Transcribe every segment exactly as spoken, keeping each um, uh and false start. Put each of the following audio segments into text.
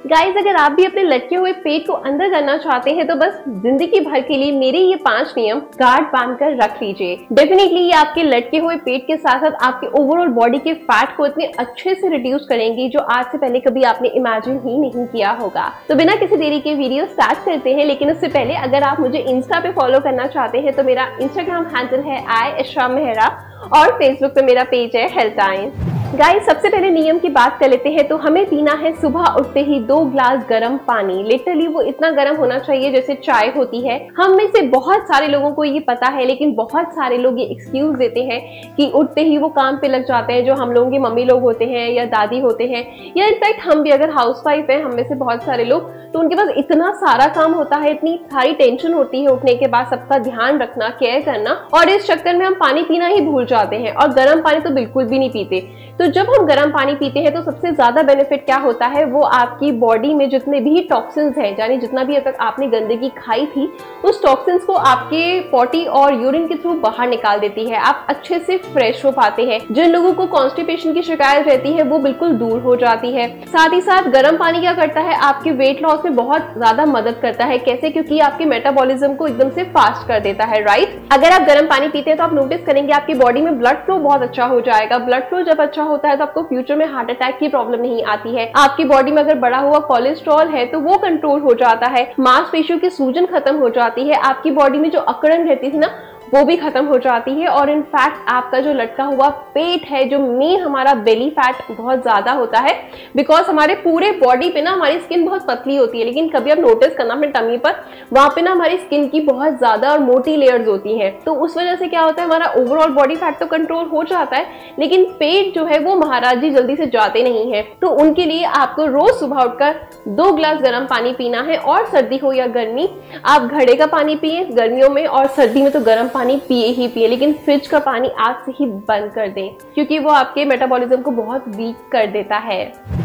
Guys, अगर आप भी अपने लटके हुए पेट को अंदर करना चाहते हैं तो बस जिंदगी भर के लिए मेरे ये पांच नियम गार्ड बांधकर रख लीजिए। डेफिनेटली ये आपके लटके हुए पेट के साथ साथ आपके ओवरऑल बॉडी के फैट को इतने अच्छे से रिड्यूस करेंगी जो आज से पहले कभी आपने इमेजिन ही नहीं किया होगा। तो बिना किसी देरी के वीडियो स्टार्ट करते हैं, लेकिन उससे पहले अगर आप मुझे इंस्टा पे फॉलो करना चाहते हैं तो मेरा इंस्टाग्राम हैंडल है आई इशरा मेहरा और फेसबुक पे मेरा पेज है हेल्थ टाइम। गाइस, सबसे पहले नियम की बात कर लेते हैं। तो हमें पीना है सुबह उठते ही दो ग्लास गर्म पानी। लिटरली वो इतना गर्म होना चाहिए जैसे चाय होती है। हम में से बहुत सारे लोगों को ये पता है, लेकिन बहुत सारे लोग ये एक्सक्यूज देते हैं कि उठते ही वो काम पे लग जाते हैं, जो हम लोगों के मम्मी लोग होते हैं या दादी होते हैं, या इनफैक्ट हम भी अगर हाउसवाइफ है, हम में से बहुत सारे लोग, तो उनके पास इतना सारा काम होता है, इतनी सारी टेंशन होती है उठने के बाद, सबका ध्यान रखना, केयर करना, और इस चक्कर में हम पानी पीना ही भूल जाते हैं और गर्म पानी तो बिल्कुल भी नहीं पीते। तो जब हम गर्म पानी पीते हैं तो सबसे ज्यादा बेनिफिट क्या होता है, वो आपकी बॉडी में जितने भी टॉक्सिन्स हैं, यानी जितना भी अब तक आपने गंदगी खाई थी, उस टॉक्सिन्स को आपके पॉटी और यूरिन के थ्रू बाहर निकाल देती है। आप अच्छे से फ्रेश हो पाते हैं। जिन लोगों को कॉन्स्टिपेशन की शिकायत रहती है वो बिल्कुल दूर हो जाती है। साथ ही साथ गर्म पानी क्या करता है, आपके वेट लॉस में बहुत ज्यादा मदद करता है। कैसे? क्योंकि आपके मेटाबॉलिज्म को एकदम से फास्ट कर देता है, राइट। अगर आप गर्म पानी पीते हैं तो आप नोटिस करेंगे आपकी बॉडी में ब्लड फ्लो बहुत अच्छा हो जाएगा। ब्लड फ्लो जब अच्छा होता है तो आपको फ्यूचर में हार्ट अटैक की प्रॉब्लम नहीं आती है। आपकी बॉडी में अगर बढ़ा हुआ कोलेस्ट्रॉल है तो वो कंट्रोल हो जाता है। मांसपेशियों की सूजन खत्म हो जाती है। आपकी बॉडी में जो अकड़न रहती थी ना, वो भी खत्म हो जाती है। और इनफैक्ट आपका जो लटका हुआ पेट है, जो मेन हमारा बेली फैट बहुत ज्यादा होता है, बिकॉज हमारे पूरे बॉडी पे ना हमारी स्किन बहुत पतली होती है, लेकिन कभी आप नोटिस करना अपने टमी पर, वहां पे ना हमारी स्किन की बहुत ज्यादा और मोटी लेयर्स होती हैं। तो उस वजह से क्या होता है, हमारा ओवरऑल बॉडी फैट तो कंट्रोल हो जाता है, लेकिन पेट जो है वो महाराज जी जल्दी से जाते नहीं है। तो उनके लिए आपको रोज सुबह उठकर दो ग्लास गर्म पानी पीना है। और सर्दी हो या गर्मी, आप घड़े का पानी पिए गर्मियों में, और सर्दी में तो गर्म पानी पिए ही पिए, लेकिन फ्रिज का पानी आज से ही बंद कर दें, क्योंकि वो आपके मेटाबॉलिज्म को बहुत वीक कर देता है।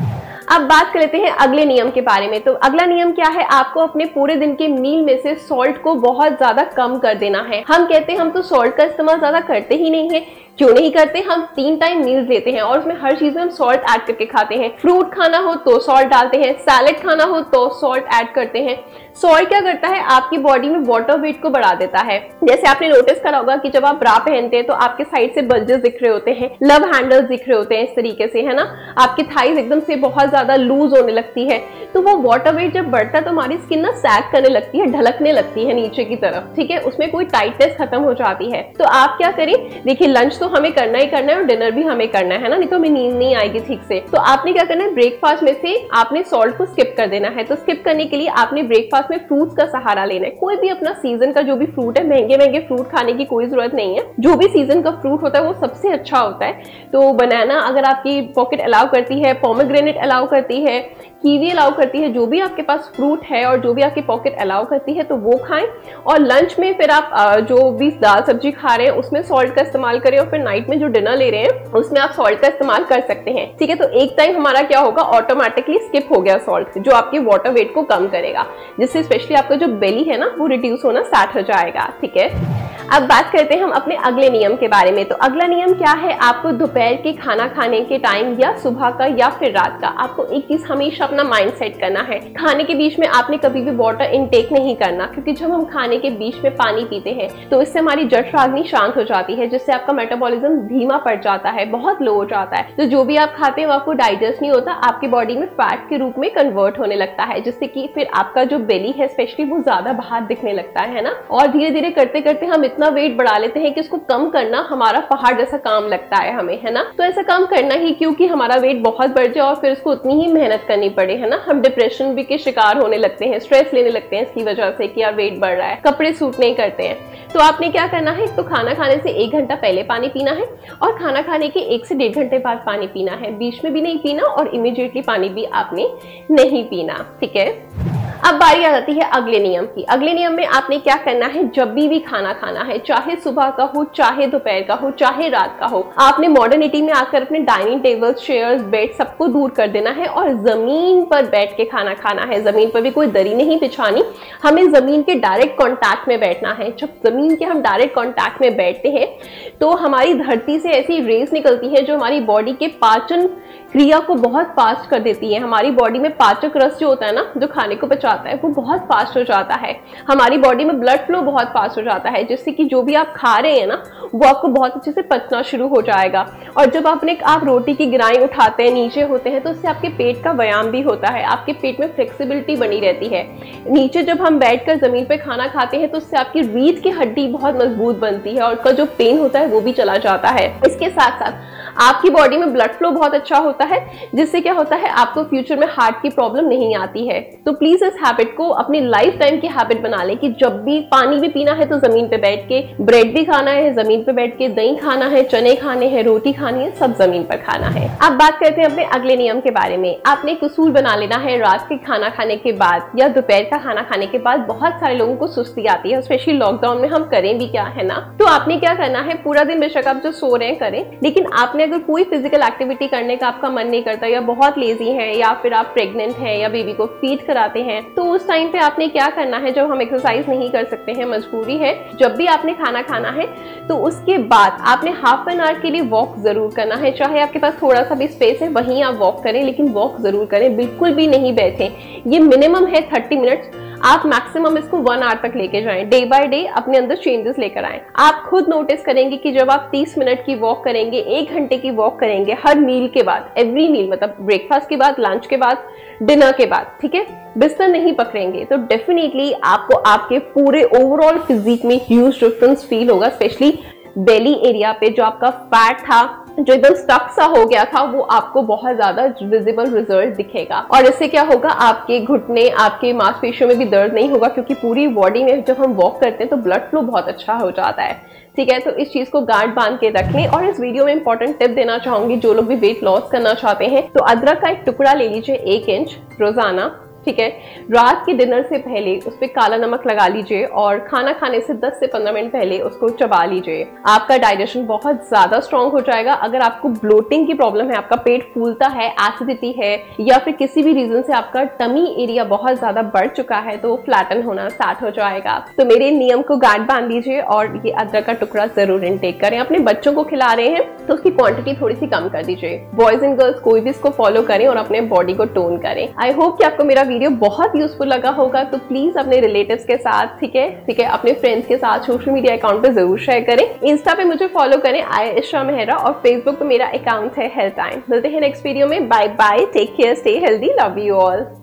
अब बात कर लेते हैं अगले नियम के बारे में। तो अगला नियम क्या है, आपको अपने पूरे दिन के मील में से सॉल्ट को बहुत ज्यादा कम कर देना है। हम कहते हैं हम तो सॉल्ट का इस्तेमाल ज्यादा करते ही नहीं है। क्यों नहीं करते? हम तीन टाइम मील्स लेते हैं और उसमें हर चीज में हम सॉल्ट ऐड करके खाते हैं। फ्रूट खाना हो तो सॉल्ट डालते हैं, सैलेड खाना हो तो सॉल्ट ऐड करते हैं। सॉल्ट क्या करता है, आपकी बॉडी में वाटर वेट को बढ़ा देता है। जैसे आपने नोटिस करा होगा कि जब आप ब्रा पहनते हैं तो आपके साइड से बल्जेस दिख रहे होते हैं, लव हैंडल्स दिख रहे होते हैं, इस तरीके से, है ना। आपकी थाइज एकदम से बहुत ज्यादा लूज होने लगती है। तो वो वाटर वेट जब बढ़ता है तो हमारी स्किन ना सैग करने लगती है, ढलकने लगती है नीचे की तरफ, ठीक है। उसमें कोई टाइटनेस खत्म हो जाती है। तो आप क्या करें, देखिए लंच तो हमें करना ही करना है और डिनर भी हमें करना है ना, नहीं तो हमें नींद नहीं आएगी ठीक से। तो आपने क्या करना है, ब्रेकफास्ट में से आपने सॉल्ट को स्किप कर देना है। तो स्किप करने के लिए आपने ब्रेकफास्ट में फ्रूट्स का सहारा लेना है। कोई भी अपना सीजन का जो भी फ्रूट है, महंगे महंगे फ्रूट खाने की कोई जरूरत नहीं है। जो भी सीजन का फ्रूट होता है वो सबसे अच्छा होता है। तो बनाना अगर आपकी पॉकेट अलाउ करती है, पोमेग्रेनेट अलाउ करती है, कीवी अलाउ करती है, जो भी आपके पास फ्रूट है और जो भी आपकी पॉकेट अलाउ करती है तो वो खाएं। और लंच में फिर आप जो भी दाल सब्जी खा रहे हैं उसमें सॉल्ट का इस्तेमाल करें, और फिर नाइट में जो डिनर ले रहे हैं उसमें आप सॉल्ट का इस्तेमाल कर सकते हैं, ठीक है। तो एक टाइम हमारा क्या होगा, ऑटोमेटिकली स्किप हो गया सॉल्ट, जो आपके वाटर वेट को कम करेगा, जिससे स्पेशली आपका जो बेली है ना वो रिड्यूस होना स्टार्ट हो जाएगा, ठीक है। अब बात करते हैं हम अपने अगले नियम के बारे में। तो अगला नियम क्या है, आपको दोपहर के खाना खाने के टाइम या सुबह का या फिर रात का, आपको एक चीज हमेशा अपना माइंड सेट करना है। खाने के बीच में आपने कभी भी वाटर इनटेक नहीं करना, क्योंकि जब हम खाने के बीच में पानी पीते हैं तो इससे हमारी जठराग्नि शांत हो जाती है, जिससे आपका मेटाबॉलिज्म धीमा पड़ जाता है, बहुत लो हो जाता है। तो जो भी आप खाते हैं वो आपको डाइजेस्ट नहीं होता, आपकी बॉडी में फैट के रूप में कन्वर्ट होने लगता है, जिससे कि फिर आपका जो बेली है स्पेशली वो ज्यादा बाहर दिखने लगता है ना। और धीरे धीरे करते करते हम इतना वेट बढ़ा लेते हैं कि उसको कम करना हमारा पहाड़ जैसा काम लगता है हमें, है ना। तो ऐसा काम करना ही क्योंकि हमारा वेट बहुत बढ़ जाए और फिर उसको उतनी ही मेहनत करनी पड़े, है ना। हम डिप्रेशन भी के शिकार होने लगते हैं, स्ट्रेस लेने लगते हैं इसकी वजह से कि यार वेट बढ़ रहा है, कपड़े सूट नहीं करते हैं। तो आपने क्या करना है, तो खाना खाने से एक घंटा पहले पानी पीना है और खाना खाने के एक से डेढ़ घंटे बाद पानी पीना है। बीच में भी नहीं पीना और इमीडिएटली पानी भी आपने नहीं पीना, ठीक है। अब बारी आ जाती है अगले नियम की। अगले नियम में आपने क्या करना है, जब भी भी खाना खाना है, चाहे सुबह का हो, चाहे दोपहर का हो, चाहे रात का हो, आपने मॉडर्निटी में आकर अपने डाइनिंग टेबल, चेयर्स, बेड सबको दूर कर देना है और जमीन पर बैठ के खाना खाना है। जमीन पर भी कोई दरी नहीं बिछानी, हमें जमीन के डायरेक्ट कांटेक्ट में बैठना है। जब जमीन के हम डायरेक्ट कांटेक्ट में बैठते हैं तो हमारी धरती से ऐसी रेस निकलती है जो हमारी बॉडी के पाचन क्रिया को बहुत फास्ट कर देती है। हमारी बॉडी में पाचक रस जो होता है ना, जो खाने को पचाता है, वो बहुत फास्ट हो जाता है। हमारी बॉडी में ब्लड फ्लो बहुत फास्ट हो जाता है, जिससे कि जो भी आप खा रहे हैं ना, वो आपको बहुत अच्छे से पचना शुरू हो जाएगा। और जब आपने आप रोटी की गिराई उठाते हैं, नीचे होते हैं, तो उससे आपके पेट का व्यायाम भी होता है, आपके पेट में फ्लेक्सिबिलिटी बनी रहती है। नीचे जब हम बैठकर जमीन पे खाना खाते हैं तो उससे आपकी रीढ़ की हड्डी बहुत मजबूत बनती है और उसका जो पेन होता है वो भी चला जाता है। इसके साथ साथ आपकी बॉडी में ब्लड फ्लो बहुत अच्छा होता है, जिससे क्या होता है, आपको फ्यूचर में हार्ट की प्रॉब्लम नहीं आती है। तो प्लीज इस हैबिट को अपनी लाइफ टाइम की हैबिट बना लें कि जब भी पानी भी पीना है तो जमीन पे बैठ के, ब्रेड भी खाना है जमीन पे बैठ के, दही खाना है, चने खाने हैं, रोटी खानी है, सब जमीन पर खाना है। अब बात करते हैं अपने अगले नियम के बारे में। आपने एक उसूल बना लेना है, रात के खाना खाने के बाद या दोपहर का खाना खाने के बाद बहुत सारे लोगों को सुस्ती आती है, स्पेशली लॉकडाउन में हम करें भी क्या है ना। तो आपने क्या करना है, पूरा दिन बेशक आप जो सो रहे हैं करें, लेकिन आपने अगर कोई फिजिकल एक्टिविटी करने का आपका मन नहीं करता, या बहुत लेजी है, या फिर आप प्रेग्नेंट हैं या बेबी को फीड कराते हैं, तो उस टाइम पे आपने क्या करना है, जब हम एक्सरसाइज नहीं कर सकते हैं, मजबूरी है, जब भी आपने खाना खाना है तो उसके बाद आपने हाफ एन आवर के लिए वॉक जरूर करना है। चाहे आपके पास थोड़ा सा भी स्पेस है वहीं आप वॉक करें, लेकिन वॉक जरूर करें, बिल्कुल भी नहीं बैठे। ये मिनिमम है थर्टी मिनट्स, आप मैक्सिमम इसको वन आवर तक लेके जाएं। डे बाय डे अपने अंदर चेंजेस लेकर आएं। आप खुद नोटिस करेंगे कि जब आप तीस मिनट की वॉक करेंगे, एक घंटे की वॉक करेंगे हर मील के बाद, एवरी मील मतलब ब्रेकफास्ट के बाद, लंच के बाद, डिनर के बाद, ठीक है, बिस्तर नहीं पकड़ेंगे, तो डेफिनेटली आपको आपके पूरे ओवरऑल फिजिक में ह्यूज डिफरेंस फील होगा। स्पेशली बेली एरिया पे जो आपका फैट था, जो एकदम स्टक सा हो गया था, वो आपको बहुत ज्यादा विजिबल रिजल्ट दिखेगा। और इससे क्या होगा, आपके घुटने, आपके मांसपेशियों में भी दर्द नहीं होगा, क्योंकि पूरी बॉडी में जब हम वॉक करते हैं तो ब्लड फ्लो बहुत अच्छा हो जाता है। ठीक है, तो इस चीज को गार्ड बांध के रख लें। और इस वीडियो में इंपॉर्टेंट टिप देना चाहूंगी, जो लोग भी वेट लॉस करना चाहते हैं तो अदरक का एक टुकड़ा ले लीजिए, एक इंच रोजाना, ठीक है। रात के डिनर से पहले उस पर काला नमक लगा लीजिए और खाना खाने से दस से पंद्रह मिनट पहले उसको चबा लीजिए। आपका डाइजेशन बहुत ज्यादा स्ट्रांग हो जाएगा। अगर आपको ब्लोटिंग की प्रॉब्लम है, आपका पेट फूलता है, एसिडिटी है, या फिर किसी भी रीजन से आपका टमी एरिया बहुत ज्यादा बढ़ चुका है, तो फ्लैटन होना स्टार्ट हो जाएगा। तो मेरे नियम को गार्ड बांध लीजिए और ये अदरक का टुकड़ा जरूर इनटेक करें। अपने बच्चों को खिला रहे हैं तो उसकी क्वांटिटी थोड़ी सी कम कर दीजिए। बॉयज एंड गर्ल्स कोई भी इसको फॉलो करें और अपने बॉडी को टोन करें। आई होप कि आपको मेरा वीडियो बहुत यूजफुल लगा होगा। तो प्लीज अपने रिलेटिव्स के साथ, ठीक है ठीक है अपने फ्रेंड्स के साथ सोशल मीडिया अकाउंट पे जरूर शेयर करें। इंस्टा पे मुझे फॉलो करें, आयशा मेहरा, और फेसबुक पे मेरा अकाउंट है हेल्थ टाइम। मिलते हैं नेक्स्ट वीडियो में। Bye bye, take care, stay healthy, love you all.